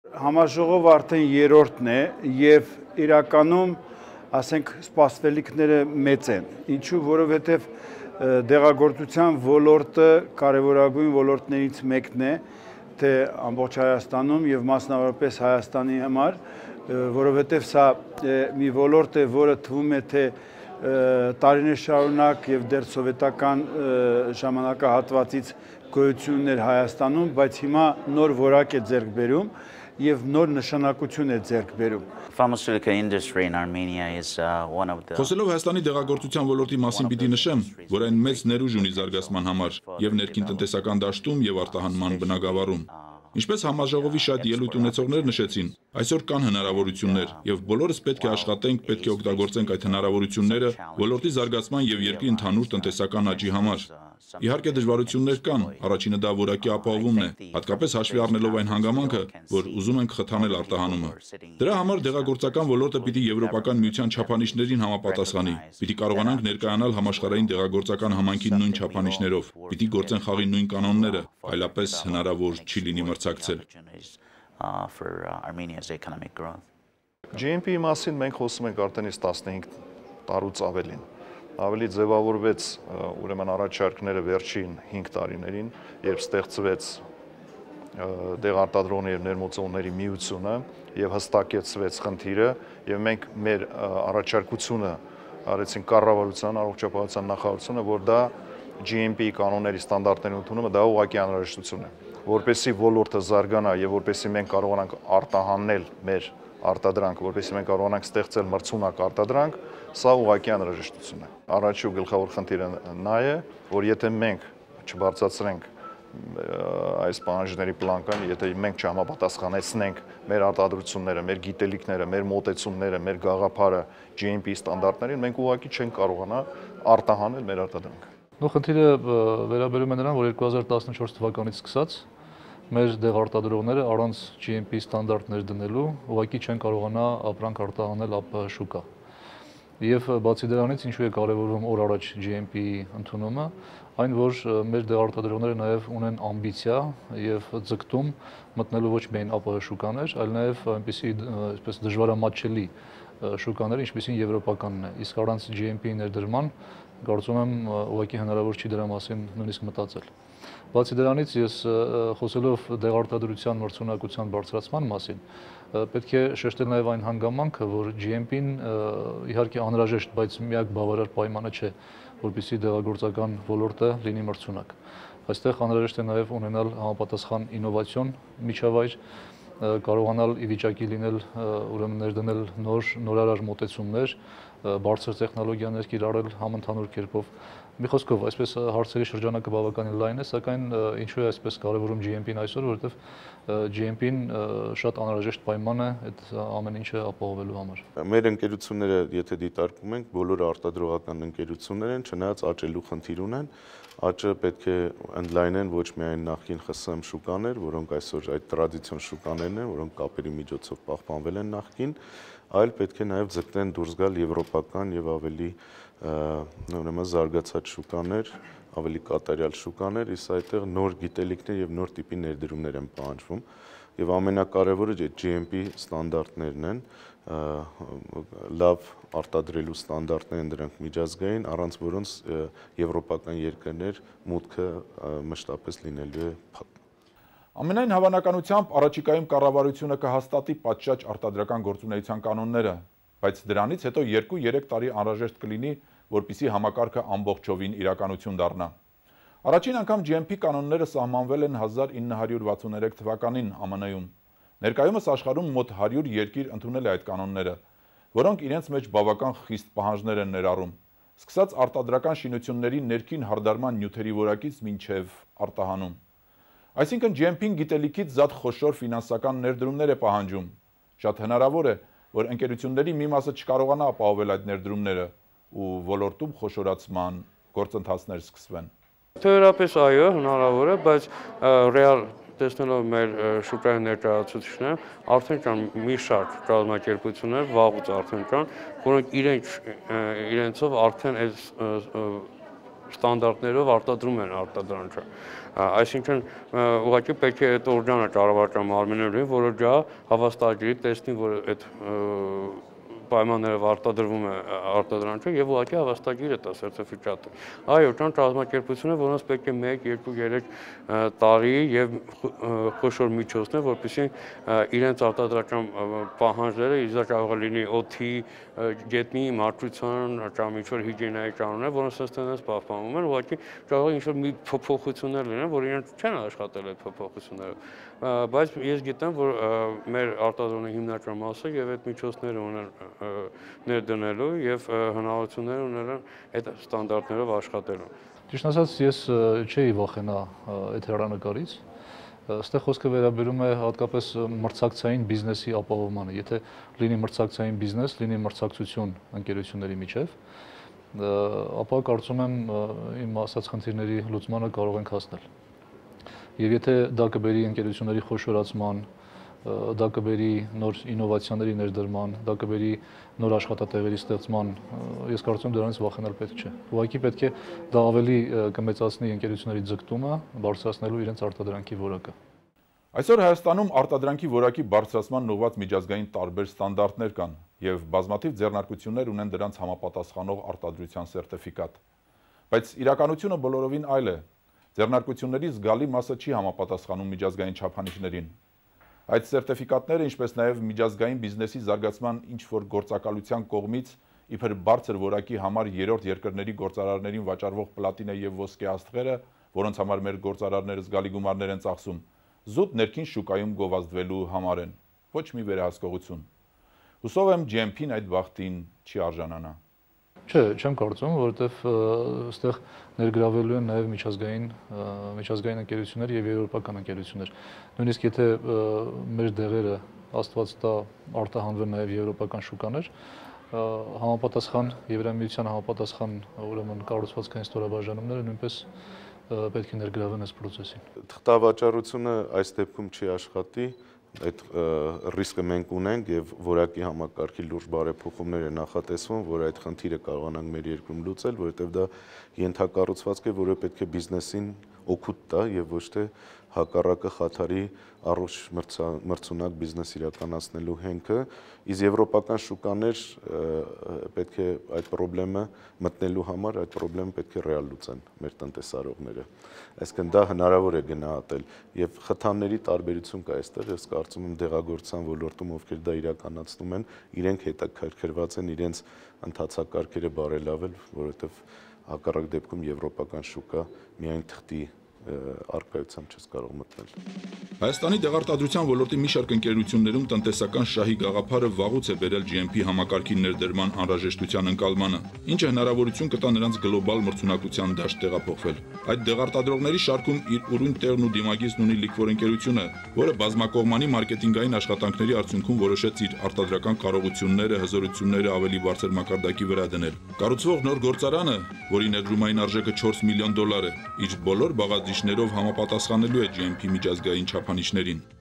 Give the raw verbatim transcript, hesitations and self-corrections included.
Համաժողովը արդեն երրորդն է եւ իրականում ասենք սպասվելիքները մեծ են։ Ինչու, որովհետեւ դեղագործության ոլորտը կարևորագույն ոլորտներից մեկն է, թե ամբողջ Հայաստանում եւ մասնավորապես Հայաստանի համար, որովհետեւ սա մի ոլորտ է, որը թվում է թե տարիներ շարունակ եւ դեռ սովետական ժամանակահատվածից գոյություն ուներ Հայաստանում, բայց հիմա նոր որակ է ձեռք բերում եւ նոր նշանակություն է ձեռք բերում։ Pharmaceutical industry in Armenia is uh, one of the Խոսելով Հայաստանի դեղագործության ոլորտի մասին պիտի նշեմ, որ այն մեծ ներուժ ունի զարգացման համար եւ ներքին տնտեսական դաշտում եւ արտահանման բնագավառում։ Ինչպես համաժողովի շատ ելույթ ունեցողներ նշեցին, այսօր կան հնարավորություններ եւ բոլորս պետք է աշխատենք, պետք է օգտագործենք այդ հնարավորությունները ոլորտի զարգացման եւ երկրի ընդհանուր տնտեսական աճի համար։ Իհարկե դժվարություններ կան, առաջինը դա որակի ապահովումն է, հատկապես հաշվի առնելով այն հանգամանքը, որ ուզում ենք խթանել արտահանումը։ Դրա համար դեղագործական ոլորտը պիտի Եվրոպական միության չափանիշներին համապատասխանի, պիտի կարողանանք ներկայանալ համաշխարհային դեղագործական համայնքի նույն չափանիշներով, պիտի գործեն խաղի նույն կանոնները, այլապես հնարավոր չի լինի մրցակցել։ G M P-ի մասին մենք խոսում ենք արդեն տասնհինգ տարուց ավելին։ Ավելի ձևավորվեց ուրեմն առաջարկները վերջին հինգ տարիներին, երբ ստեղծվեց դեղարտադրողների եւ ներմուծողների միությունը եւ հստակեցվեց խնդիրը եւ մենք մեր առաջարկությունը արեցինք կառավարության առողջապահության նախարարությունը, որ դա G M P-ի կանոնների ստանդարտների ընդունումը դա ուղղակի անհրաժեշտություն է, որպեսզի ոլորտը զարգանա եւ որպեսզի մենք կարողանանք արտահանել մեր արտադրանք, որպեսզի մենք կարողանանք ստեղծել մրցունակ արտադրանք, սա ուղղակի անհրաժեշտություն է։ Առաջի ու գլխավոր խնդիրը նա է, որ եթե մենք չբարձրացնենք այս պահանջների պլանկան, եթե մենք չհամապատասխանեցնենք մեր արտադրությունները, մեր գիտելիքները, մեր մոտեցումները, մեր գաղափարը G M P ստանդարտներին, մենք ուղղակի չենք կարողանա արտահանել մեր արտադրանքը։ Նո խնդիրը վերաբերում է նրան, որ երկու հազար տասնչորս թվականից սկսած մեր դեղարտադրողները առանց G M P ստանդարտներ դնելու ուղղակի չեն կարողանա ապրանք արտահանել A P H շուկա։ Եվ բացի դրանից ինչու է կարևորվում օր առաջ G M P-ի ընդունումը, այն որ մեր դեղարտադրողները նաև ունեն ամբիցիա եւ ձգտում մտնելու ոչ միայն A P H շուկաներ, այլ նաև այնպիսի այսպես դժվարամատչելի շուկաներ, ինչպիսին եվրոպականն է։ Իսկ առանց G M P-ի ներդրման կարծում եմ ուղղակի հնարավոր չի դրա մասին նույնիսկ մտածել։ Բացի դրանից ես խոսելով դեղարտադրության մրցունակության բարձրացման մասին, պետք է շեշտել նաև այն հանգամանքը, որ G M P-ն իհարկե անհրաժեշտ, բայց միակ բավարար պայմանը չէ, որպեսզի դեղագործական ոլորտը լինի մրցունակ։ Այստեղ անհրաժեշտ է նաև ունենալ համապատասխան ինովացիոն միջավայր, կարողանալ ի վիճակի լինել ուրեմն ներդնել նոր նորարար մոտեցումներ, բարձր տեխնոլոգիաներ կիրառել համընդհանուր կերպով։ Մի խոսքով, այսպես հարցերի շրջանակը բավականին լայն է, սակայն ինչու է այսպես կարևորում G M P-ն այսօր, որովհետև G M P-ն շատ անհրաժեշտ պայման է այդ ամեն ինչը ապահովելու համար։ Մեր ընկերությունները, եթե դիտարկում ենք, բոլորը արտադրողական ընկերություններ են, չնայած աճելու խնդիր ունեն, աճը պետք է ընդլայնեն ոչ միայն նախկին X S M շուկաներ, որոնք այսօր այդ տրադիցիոն շուկաներն են, որոնք կապերի միջոցով պահպանվել են նախկին, այլ պետք է նաև ձգտեն դուրս գալ եվրոպական եւ ավելի ուրեմն զարգացած շուկաներ, ավելի կատարյալ շուկաներ, իսկ այդտեղ նոր գիտելիքներ եւ նոր տիպի ներդրումներ են պահանջվում եւ ամենակարևորը G M P ստանդարտներն են, լավ արտադրելու ստանդարտներ են դրանք միջազգային, առանց որոնց եվրոպական երկրներ մուտքը մշտապես լինելու է փակ։ Ամենայն հավանականությամբ առաջիկայում կառավարությունը կհաստատի պատշաճ արտադրական գործունեության կանոնները, բայց դրանից հետո երկու-երեք տարի անհրաժեշտ կլինի, որպեսզի համակարգը ամբողջովին իրականություն դառնա։ Առաջին անգամ G M P կանոնները սահմանվել են հազար ինը հարյուր վաթսուններեք թվականին Am N-ում։ Ներկայումս աշխարհում մոտ հարյուր երկիր ընդունել է այդ կանոնները, որոնք իրենց մեջ բավական խիստ պահանջներ են ներառում, սկսած արտադրական շինությունների ներքին հարդարման նյութերի որակից մինչև արտահանում։ Այսինքն G M P-ն գիտելիքից զատ խոշոր ֆինանսական ներդրումներ է պահանջում։ Շատ հնարավոր է, որ ընկերությունների մի մասը չկարողանա ապահովել այդ ներդրումները ու ոլորտում խոշորացման գործընթացներ սկսվեն։ Թերապես այո, հնարավոր է, բայց ռեալ տեսնելով մեր շուկայի ներկայացուցիչները, արդեն կան մի շարք կազմակերպություններ, վաղուց արդեն կան, որոնք իրենք իրենցով արդեն այս ստանդարտներով արտադրում են արտադրանքը։ Այսինքն ուղղակի պետք է այդ օրգանը կառավարության մարմիններին, որը դա հավաստագրի, տեսնի, որ այդ պայմաններով արտադրվում է արտադրանքը եւ ուղղակի հավաստագիր է դա սերտիֆիկատը։ Այո, կան կազմակերպություններ, որոնց պետք է մեկ, երկու, երեք տարի եւ խոշոր միջոցներ, որպեսզի իրենց արտադրական պահանջները, իզա կարող է լինի օդի, գետնի, մաքրության կամ ինչ-որ հիգիենայի կանոններ, որոնց ըստ պահպանվում են, ուղղակի կարող է ինչ-որ մի փոփոխություններ լինեն, որ իրենք չեն աշխատել այդ փոփոխությունները։ Բայց ես գիտեմ, որ մեր արտադրողների հիմնական մասը եւ այդ միջոցները ունեն ներդնելու եւ հնարավորություններ ունենան այդ ստանդարտներով աշխատելու։ Ճիշտ ասած, ես չէի վախենա այդ հեռանկարից։ Այստեղ խոսքը վերաբերում է հատկապես մրցակցային բիզնեսի ապահովմանը։ Եթե լինի մրցակցային բիզնես, լինի մրցակցություն ընկերությունների միջև, ապա կարծում եմ իմ ասած խնդիրների լուծմանը կարող ենք հասնել։ Եվ եթե դա կբերի ընկերությունների խոշորացման, դա կբերի նոր ինովացիաների ներդրման, դա կբերի նոր աշխատատեղերի ստեղծման, ես կարծում եմ դրանից վախենալ պետք չէ։ Ուղղակի պետք է դա ավելի կմեծացնի ընկերությունների ձգտումը, բարձրացնելու իրենց արտադրանքի որակը։ Այսօր Հայաստանում արտադրանքի որակի բարձրացման ուղղված միջազգային տարբեր ստանդարտներ կան եւ բազմաթիվ ձեռնարկություններ ունեն դրանց համապատասխանող արտադրության սերտիֆիկատ։ Բայց իրականությունը բոլորովին այլ է։ Ձեռնարկությունների զգալի մասը չի համապատասխանում միջազգային չափանիշներին։ Այդ սերտիֆիկատները, ինչպես նաև միջազգային բիզնեսի զարգացման ինչ-որ գործակալության կողմից իբր բարձր որակի համար երրորդ երկրների գործարարներին վաճառվող պլատինե եւ ոսկե աստղերը, որոնց համար մեր գործարարները զգալի գումարներ են ծախսում, զուտ ներքին շուկայում գովազդվելու համար են։ Ոչ մի վերահսկողություն։ Հուսով եմ ջի էմ փին այդ բախտին չի արժանանա։ Չէ, չեմ կարծում, որովհետև այստեղ ներգրավելու են նաև միջազգային միջազգային ընկերություններ եւ եվրոպական ընկերություններ։ Նույնիսկ եթե մեր դեղերը Աստված տա արտահանվեն նաև եվրոպական շուկաներ, համապատասխան Եվրամիության համապատասխան ուրեմն կառուցվածքային ստորաբաժանումները նույնպես պետք է ներգրավեն այս process-ին։ Թղթավաճառությունը այս դեպքում չի աշխատի, այդ ռիսկը մենք ունենք եւ որակի համակարգի լուրջ բարեփոխումներ է նախատեսվում, որ այդ խնդիրը կարողանանք մեր երկրում լուծել, որովհետեւ դա ենթակառուցվածք է, որը պետք է բիզնեսին օգուտ տա եւ ոչ թե հակառակը խաթարի առողջ մրցունակ բիզնես իրականացնելու հենքը, իսկ եվրոպական շուկաներ պետք է այդ խնդրը մտնելու համար այդ խնդրը պետք է ռեալ լուծեն մեր տնտեսարողները։ Այսինքն դա հնարավոր է գնահատել եւ խթանների տարբերություն կա այստեղ, ես կարծում եմ դեղագործության ոլորտում ովքեր դա իրականացնում են, իրենք հետաքրքրված են իրենց ընթացակարգերը բարելավել, որովհետեւ հակառակ դեպքում եվրոպական շուկա միայն թղթի արկայությամբ չես կարող մտնել։ Հայաստանի դեղարտադրության ոլորտի մի շարք ընկերություններում տնտեսական շահի գաղափարը վաղուց է բերել ջի էմ փի համակարգի ներդրման անհրաժեշտության ընկալմանը, ինչը հնարավորություն կտա նրանց գլոբալ մրցունակության դաշտ տեղափոխվել։ Այդ դեղարտադրողների շարքում իր ուրույն տեղն ու դիմագիծն ունի Liquor ընկերությունը, որը բազմակողմանի մարքեթինգային աշխատանքների արդյունքում որոշեց իր արտադրական կարողությունները, հզորությունները ավելի բարձր մակարդակի վրա դնել։ Կառուցվող նոր գործարանը, որի ներդրումային արժեքը չորս միլիոն դոլար է, իր բոլոր բաղադրիչներով համապատասխանելու է ջի էմ փի միջազգային չափանիշներին։